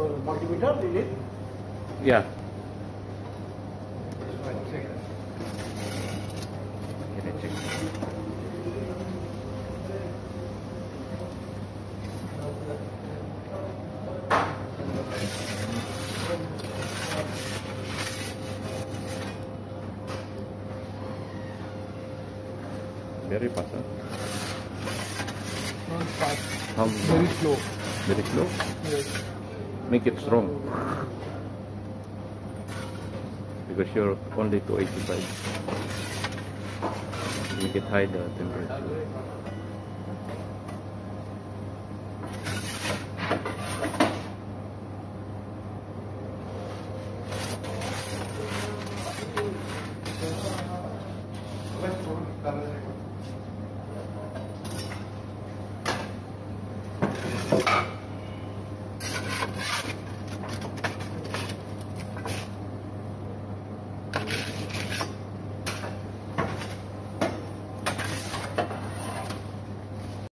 multimeter, is it? Yeah. Can I check? Very fast, huh? Not fast. How Very slow. very slow? Yes. Make it strong. Because you're only 285. Make it high the temperature.